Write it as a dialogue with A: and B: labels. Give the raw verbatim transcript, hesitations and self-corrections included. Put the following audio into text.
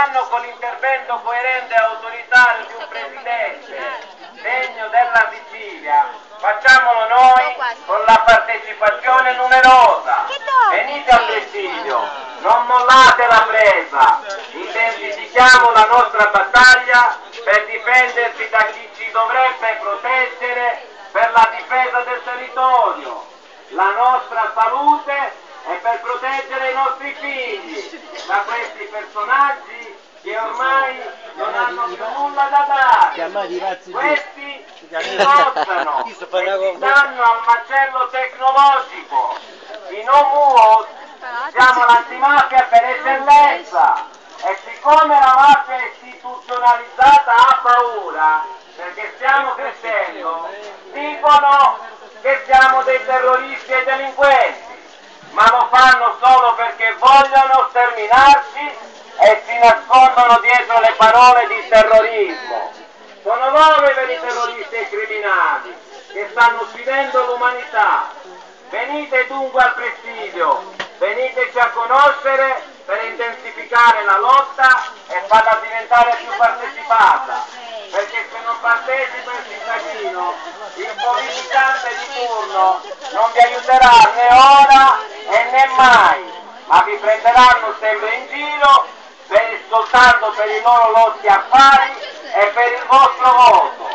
A: fanno con l'intervento coerente e autoritario di un presidente degno della Sicilia, facciamolo noi con la partecipazione numerosa. Venite al presidio, non mollate la presa, intensifichiamo la nostra battaglia per difenderci da chi ci dovrebbe proteggere, per la difesa del territorio, la nostra salute e per proteggere i nostri figli da questi personaggi che ormai non hanno più nulla da dare. Questi si mostrano e si danno al macello tecnologico. In Omuo siamo l'antimafia per eccellenza e siccome la mafia istituzionalizzata ha paura perché stiamo crescendo, dicono che siamo dei terroristi e delinquenti, ma lo fanno solo perché vogliono sterminarci e si nascondono dietro le parole di terrorismo. Sono loro i veri terroristi e criminali che stanno uccidendo l'umanità. Venite dunque al presidio, veniteci a conoscere per intensificare la lotta e farla diventare più partecipata, perché se non partecipa il cittadino, il politiciante di turno non vi aiuterà né ora e né mai, ma vi prenderanno sempre in giro per, soltanto per i loro lotti affari e per il vostro voto.